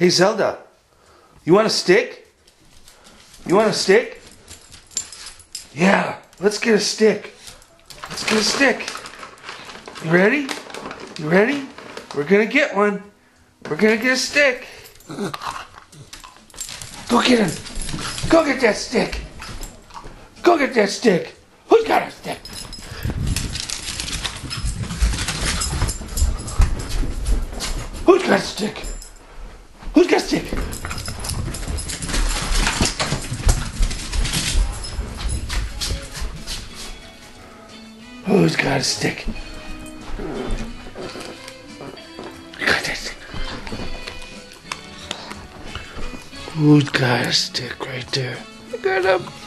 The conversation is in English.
Hey Zelda, you want a stick? You want a stick? Yeah, let's get a stick. Let's get a stick. You ready? You ready? We're gonna get one. We're gonna get a stick. Go get him. Go get that stick. Go get that stick. Who's got a stick? Who's got a stick? Who's got a stick? Who's got a stick? Got that stick. Who's got a stick right there? I got him.